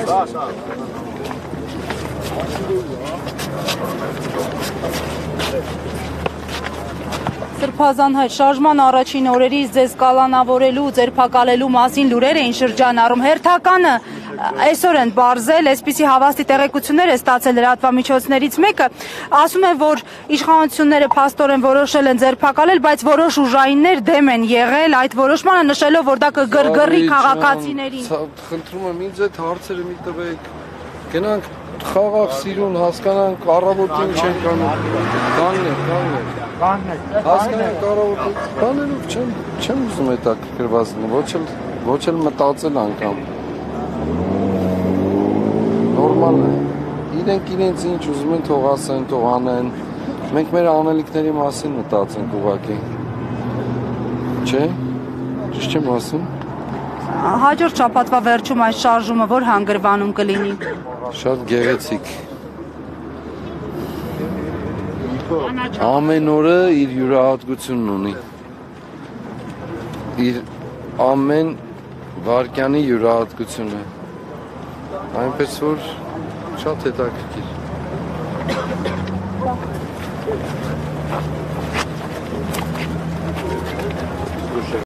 Սրբազան հայտ շարժման առաջին օրերից ձեզ կալանավորելու, ձերբակալելու մասին լուրեր էին շրջանառում։ Հերթականը այսօր են բարձել, այսպիսի հավաստի տեղեկություններ է ստացել լրատվամիջոցներից մեկը, ասում են, որ իշխանությունները փաստորեն որոշել են ձերբակալել, բայց որոշ ուժայիններ դեմ են եղել այդ որոշմանը, նշելով, որ դա կգրգռի քաղաքացիներին։ Խնդրում եմ ինձ այդ հարցերը մի տվեք, գնանք խաղաղ սիրուն հասկանանք առավոտին չենք կանում, հասկանանք առավոտին, բաներով չեմ ուզում հետաքրքրված լինել, ոչ էլ մտածել անգամ, նորմալ է, իրենք իրենց ինչ ուզում են թող ասեն, թող անեն, մենք մեր անելիքների մասին մտածենք ուղղակի, չէ, ճիշտ չեմ ասում։ Հաջորդ շաբաթվա վերջում այս շարժումը որ հանգրվանում կլինի։ Շատ գեղեցիկ։ Ամեն օրը իր յուրահատկությունն ունի։ Իր ամեն վարկյանի յուրահատկությունը։ Այնպես որ շատ հետաքրքիր։